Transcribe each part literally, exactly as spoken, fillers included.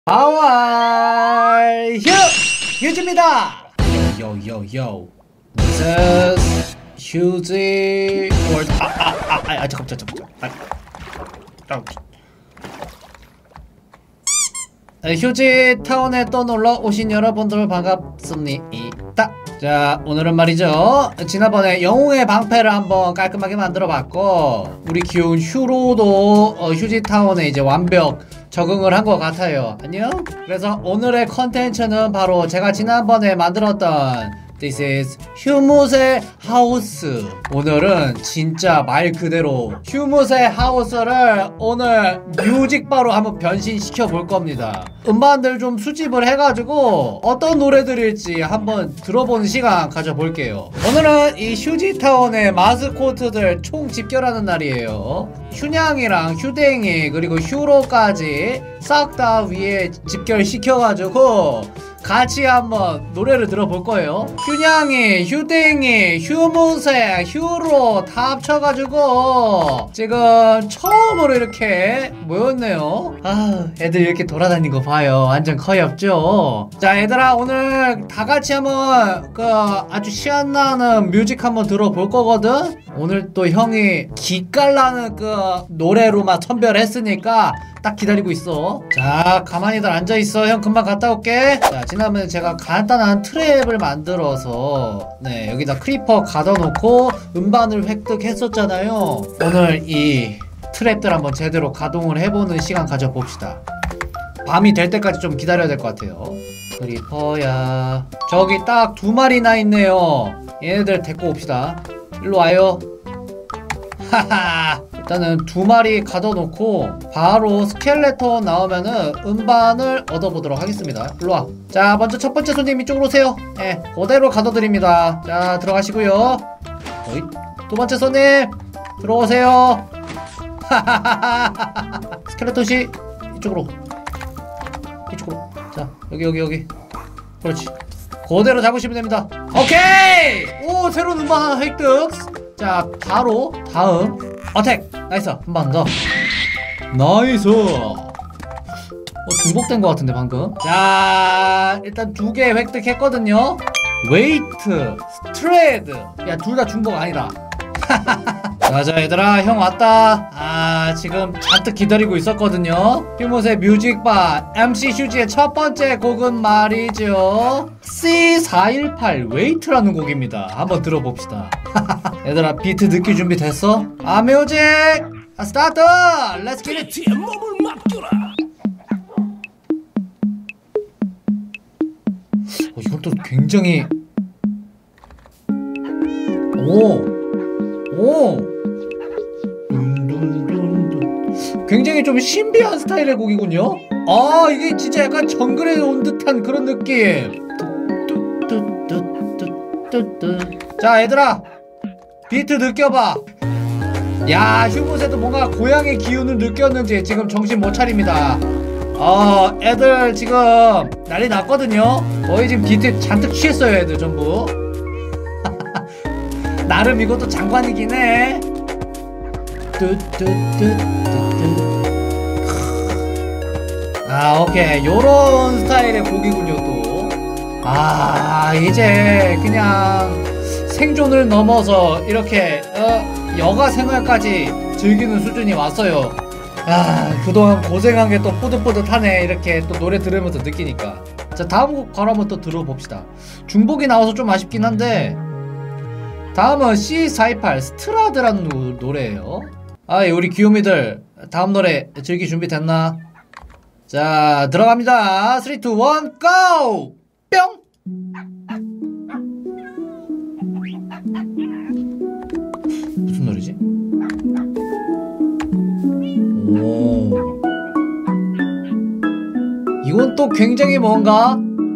How 휴즈입니다. Yo yo yo. This is 휴즈 월드. 아아아 아 잠깐 잠깐 잠깐. 휴지 타운에 또 놀러 오신 여러분들 반갑습니다. 자, 오늘은 말이죠, 지난번에 영웅의 방패를 한번 깔끔하게 만들어 봤고, 우리 귀여운 휴로도 어, 휴지 타운에 이제 완벽 적응을 한 것 같아요. 안녕? 그래서 오늘의 컨텐츠는 바로 제가 지난번에 만들었던 This is 휴무새 하우스. 오늘은 진짜 말 그대로 휴무새 하우스를 오늘 뮤직바로 한번 변신시켜 볼 겁니다. 음반들 좀 수집을 해가지고 어떤 노래들일지 한번 들어보는 시간 가져볼게요. 오늘은 이 휴지타운의 마스코트들 총 집결하는 날이에요. 휴냥이랑 휴댕이 그리고 휴로까지 싹 다 위에 집결시켜가지고 같이 한번 노래를 들어볼 거예요. 휴냥이, 휴댕이, 휴무새, 휴로 다 합쳐가지고 지금 처음으로 이렇게 모였네요. 아, 애들 이렇게 돌아다니는 거 봐요. 완전 커엽죠? 자, 얘들아, 오늘 다 같이 한번 그 아주 시원나는 뮤직 한번 들어볼 거거든? 오늘 또 형이 기깔나는 그 노래로만 선별했으니까 딱 기다리고 있어. 자, 가만히들 앉아있어. 형 금방 갔다 올게. 자, 지난번에 제가 간단한 트랩을 만들어서 네, 여기다 크리퍼 가둬놓고 음반을 획득했었잖아요. 오늘 이 트랩들 한번 제대로 가동을 해보는 시간 가져봅시다. 밤이 될 때까지 좀 기다려야 될 것 같아요. 크리퍼야, 저기 딱 두 마리나 있네요. 얘네들 데리고 옵시다. 일로 와요. 하하, 일단은 두 마리 가둬놓고 바로 스켈레톤 나오면은 음반을 얻어보도록 하겠습니다. 일로와. 자, 먼저 첫 번째 손님 이쪽으로 오세요. 예, 네, 그대로 가둬드립니다. 자, 들어가시고요. 어이, 두 번째 손님 들어오세요. 하하하하. 스켈레톤씨 이쪽으로 이쪽으로. 자, 여기 여기 여기. 그렇지, 그대로 잡으시면 됩니다. 오케이! 오, 새로운 음반 하나 획득. 자, 바로 다음 어택. 나이스. 한 번 더. 나이스. 어, 중복된 것 같은데 방금. 자, 일단 두 개 획득했거든요. 웨이트, 스트레드. 야, 둘 다 중복 아니다. 자자, 얘들아, 형 왔다. 아, 지금 잔뜩 기다리고 있었거든요. 휴무새 뮤직바 엠씨 휴지의 첫 번째 곡은 말이죠, 씨 사일팔 웨이트라는 곡입니다. 한번 들어봅시다. 얘들아, 비트 느낄 준비 됐어? 아, 뮤직 아, 스타트! 렛츠 기 잇! 몸을 맡겨라. 어, 이건 또 굉장히 오! 오! 둔둔둔둔. 굉장히 좀 신비한 스타일의 곡이군요. 아, 이게 진짜 약간 정글에 온 듯한 그런 느낌. 자, 얘들아, 비트 느껴봐. 야, 휴무새도 뭔가 고향의 기운을 느꼈는지 지금 정신 못 차립니다. 어, 애들 지금 난리 났거든요. 거의 지금 비트 잔뜩 취했어요, 애들 전부. 나름 이것도 장관이긴 해. 아, 오케이, 요런 스타일의 곡이군요 또. 아, 이제 그냥 생존을 넘어서 이렇게 어, 여가 생활까지 즐기는 수준이 왔어요. 아, 그동안 고생한 게 또 뿌듯뿌듯하네. 이렇게 또 노래 들으면서 느끼니까. 자, 다음 곡 바로 한번 또 들어봅시다. 중복이 나와서 좀 아쉽긴 한데, 다음은 씨 사십팔 스트라드라는 노, 노래예요. 아, 우리 귀요미들 다음 노래 즐길 준비 됐나? 자, 들어갑니다. 쓰리, 투, 원, 고! 뿅! 무슨 노래지? 오, 이건 또 굉장히 뭔가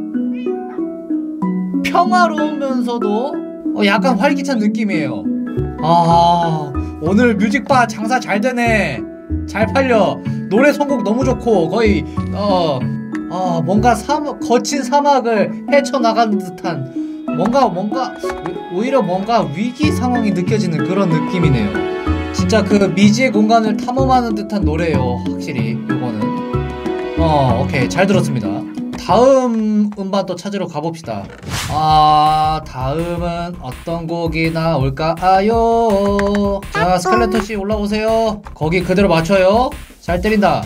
평화로우면서도 어, 약간 활기찬 느낌이에요. 아, 오늘 뮤직바 장사 잘 되네. 잘 팔려. 노래 선곡 너무 좋고 거의 어, 어 뭔가 사막, 거친 사막을 헤쳐나가는 듯한 뭔가 뭔가 오히려 뭔가 위기 상황이 느껴지는 그런 느낌이네요. 진짜 그 미지의 공간을 탐험하는 듯한 노래예요. 확실히 요거는 어, 어 오케이 잘 들었습니다. 다음 음반 또 찾으러 가봅시다. 아 다음은 어떤 곡이 나올까요? 자 스켈레톤씨 올라오세요. 거기 그대로 맞춰요. 잘 때린다.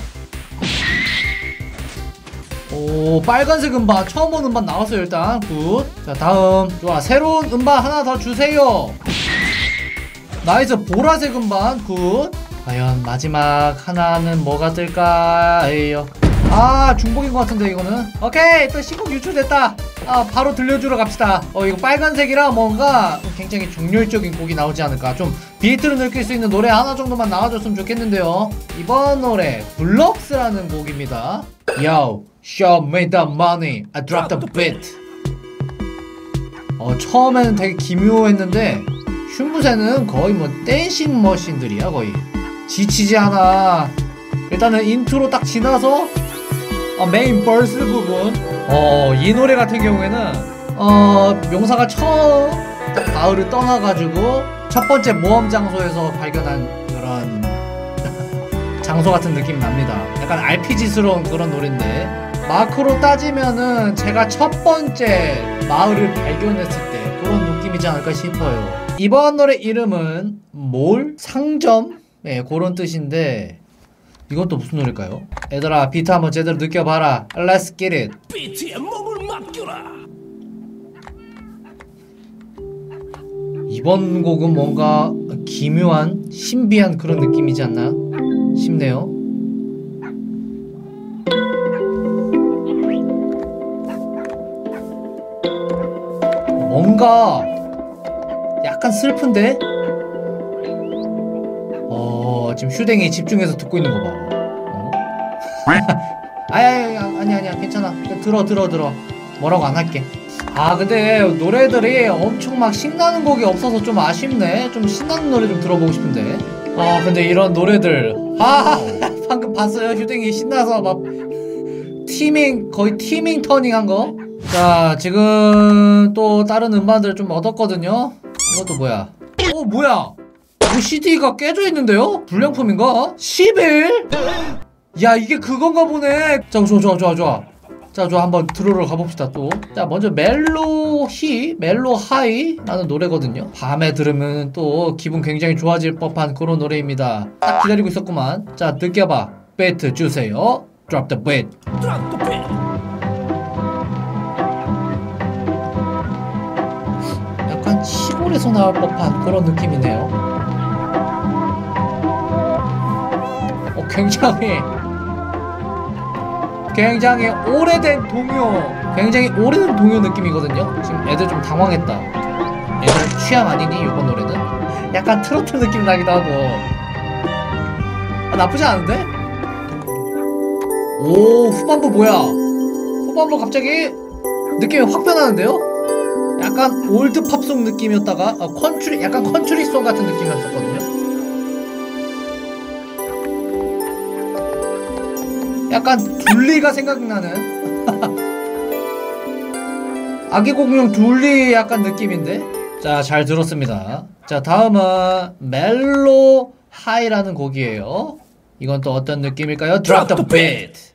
오 빨간색 음반 처음 본 음반 나왔어요. 일단 굿. 자 다음 좋아 새로운 음반 하나 더 주세요. 나이스 보라색 음반 굿. 과연 마지막 하나는 뭐가 뜰까요? 아 중복인 것 같은데 이거는. 오케이 또 신곡 유출됐다. 아 바로 들려주러 갑시다. 어 이거 빨간색이라 뭔가 굉장히 정열적인 곡이 나오지 않을까. 좀 비트를 느낄 수 있는 노래 하나 정도만 나와줬으면 좋겠는데요. 이번 노래 블럭스라는 곡입니다. Yo, show me the money, I drop the beat. 어 처음에는 되게 기묘했는데 슈무세는 거의 뭐 댄싱 머신들이야. 거의 지치지 않아. 일단은 인트로 딱 지나서 어, 메인 벌스 부분 어, 이 노래 같은 경우에는 어, 명사가 처음 딱 마을을 떠나가지고 첫 번째 모험 장소에서 발견한 그런 장소 같은 느낌이 납니다. 약간 알피지스러운 그런 노래인데 마크로 따지면은 제가 첫 번째 마을을 발견했을 때 그런 느낌이지 않을까 싶어요. 이번 노래 이름은 몰? 상점? 네, 그런 뜻인데 이건 또 무슨 노래일까요? 얘들아 비트 한번 제대로 느껴봐라. Let's get it. 비트에 몸을 맡겨라. 이번 곡은 뭔가 기묘한 신비한 그런 느낌이지 않나 싶네요. 뭔가 약간 슬픈데? 어 지금 휴댕이 집중해서 듣고 있는 거 봐. 어? 아니 아니 아니야 괜찮아. 들어 들어 들어. 뭐라고 안 할게. 아 근데 노래들이 엄청 막 신나는 곡이 없어서 좀 아쉽네. 좀 신나는 노래 좀 들어보고 싶은데. 아 근데 이런 노래들 아 방금 봤어요. 휴댕이 신나서 막 티밍 거의 티밍 터닝 한 거. 자 지금 또 다른 음반들 좀 얻었거든요. 이것도 뭐야? 어 뭐야? 이 씨디가 깨져 있는데요? 불량품인가? 십일? 야 이게 그건가 보네. 자 좋아 좋아 좋아 좋아. 자 좋아 한번 들으러 가봅시다 또. 자 먼저 멜로히 멜로하이 라는 노래거든요. 밤에 들으면 또 기분 굉장히 좋아질 법한 그런 노래입니다. 딱 기다리고 있었구만. 자 느껴봐. 비트 주세요. Drop the beat. Drop the beat. 약간 시골에서 나올 법한 그런 느낌이네요. 어, 굉장히 굉장히 오래된 동요 굉장히 오래된 동요 느낌이거든요. 지금 애들 좀 당황했다. 애들 취향 아니니? 이번 노래는? 약간 트로트 느낌 나기도 하고. 아, 나쁘지 않은데? 오 후반부 뭐야? 후반부 갑자기 느낌이 확 변하는데요? 약간 올드 팝송 느낌이었다가 어, 컨트리 약간 컨트리송 같은 느낌이었었거든요. 약간 둘리가 생각나는 아기 공룡 둘리 약간 느낌인데. 자 잘 들었습니다. 자 다음은 멜로 하이라는 곡이에요. 이건 또 어떤 느낌일까요? Drop the beat.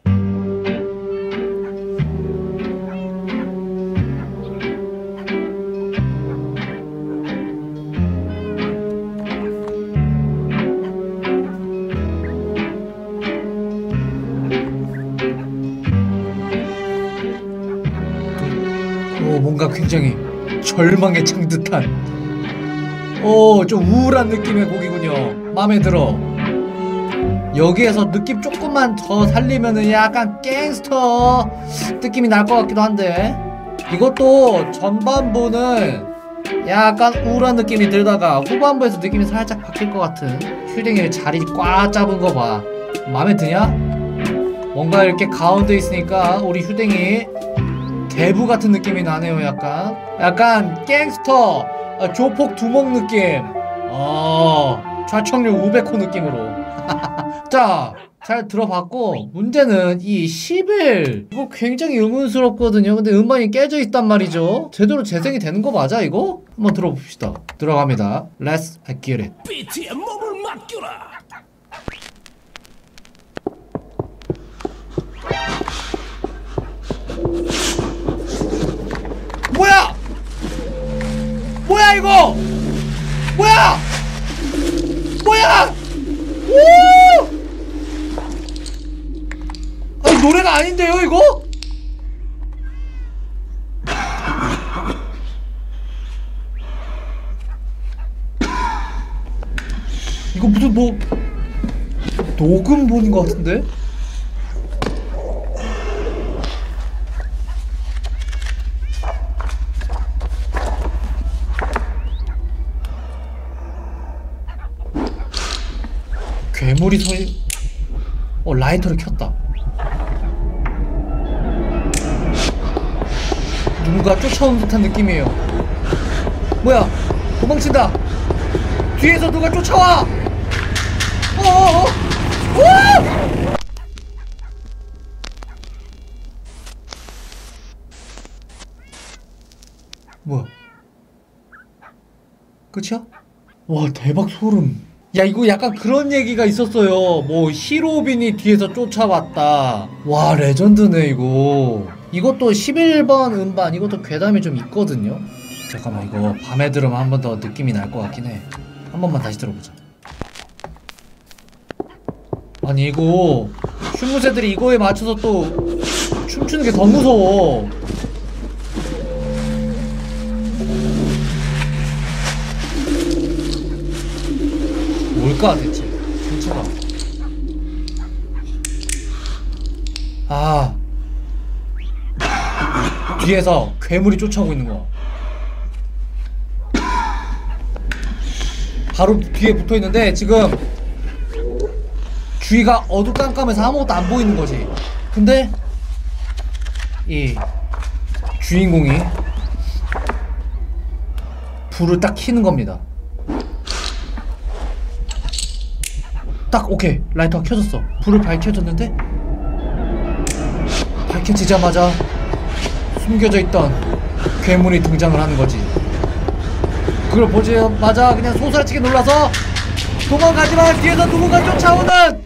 오 뭔가 굉장히 절망에 찬 듯한 오 좀 우울한 느낌의 곡이군요. 마음에 들어. 여기에서 느낌 조금만 더 살리면은 약간 갱스터 느낌이 날 것 같기도 한데 이것도 전반부는 약간 우울한 느낌이 들다가 후반부에서 느낌이 살짝 바뀔 것 같은 휴댕이 자리 꽉 잡은 거 봐. 마음에 드냐? 뭔가 이렇게 가운데 있으니까 우리 휴댕이 대부 같은 느낌이 나네요. 약간 약간 갱스터 아, 조폭 두목 느낌. 어 좌청력 오백 호 느낌으로. 자 잘 들어봤고 문제는 이 십일 이거 굉장히 의문스럽거든요. 근데 음반이 깨져 있단 말이죠. 제대로 재생이 되는 거 맞아 이거? 한번 들어봅시다. 들어갑니다. Let's get it. 비트에 몸을 맡겨라. 뭐야! 뭐야 이거! 뭐야! 뭐야! 오! 아니 노래가 아닌데요 이거? 이거 무슨 뭐 녹음본인 것 같은데? 괴물이 소리... 어 라이터를 켰다. 누군가 쫓아오는 듯한 느낌이에요. 뭐야 도망친다. 뒤에서 누가 쫓아와. 어어어 오! 뭐야 끝이야? 와 대박 소름. 야 이거 약간 그런 얘기가 있었어요. 뭐 히로빈이 뒤에서 쫓아왔다. 와 레전드네 이거. 이것도 십일 번 음반 이것도 괴담이 좀 있거든요. 잠깐만 이거 밤에 들으면 한 번 더 느낌이 날 것 같긴 해. 한 번만 다시 들어보자. 아니 이거 슈무새들이 이거에 맞춰서 또 춤추는 게 더 무서워. 뭘까 대체 정체가. 아 뒤에서 괴물이 쫓아오고 있는 거야. 바로 뒤에 붙어있는데 지금 주위가 어두깜깜해서 아무것도 안 보이는 거지. 근데 이 주인공이 불을 딱 켜는 겁니다. 딱 오케이 라이터가 켜졌어. 불을 밝혀줬는데 밝혀지자마자 숨겨져 있던 괴물이 등장을 하는 거지. 그걸 보자마자 그냥 소스라치게 놀라서 도망가지만 뒤에서 누군가 쫓아오는.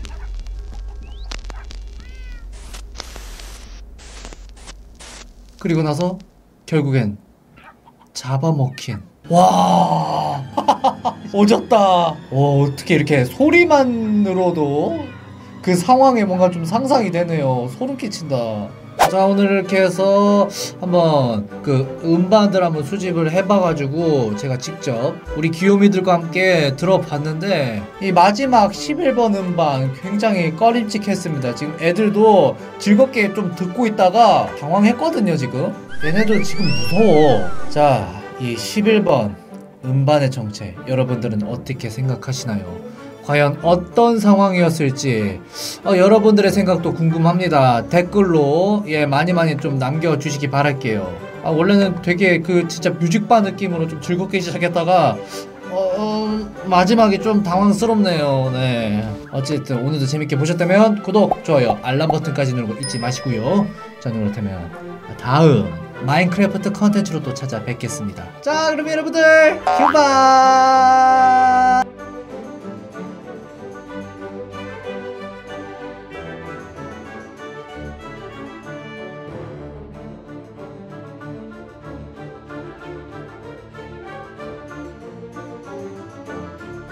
그리고 나서 결국엔 잡아먹힌. 와 오졌다. 와 어떻게 이렇게 소리만으로도 그 상황에 뭔가 좀 상상이 되네요. 소름 끼친다. 자 오늘 이렇게 해서 한번 그 음반들 한번 수집을 해봐가지고 제가 직접 우리 귀요미들과 함께 들어봤는데 이 마지막 십일 번 음반 굉장히 꺼림칙했습니다. 지금 애들도 즐겁게 좀 듣고 있다가 당황했거든요. 지금 얘네도 지금 무서워. 자 이 십일 번 음반의 정체 여러분들은 어떻게 생각하시나요? 과연 어떤 상황이었을지 어, 여러분들의 생각도 궁금합니다. 댓글로 예 많이 많이 좀 남겨주시기 바랄게요. 아, 원래는 되게 그 진짜 뮤직바 느낌으로 좀 즐겁게 시작했다가 어, 어, 마지막이 좀 당황스럽네요. 네. 어쨌든 오늘도 재밌게 보셨다면 구독, 좋아요, 알람 버튼까지 누르고 잊지 마시고요. 저는 그렇다면 다음 마인크래프트 컨텐츠로 또 찾아뵙겠습니다. 자 그럼 여러분들 큐바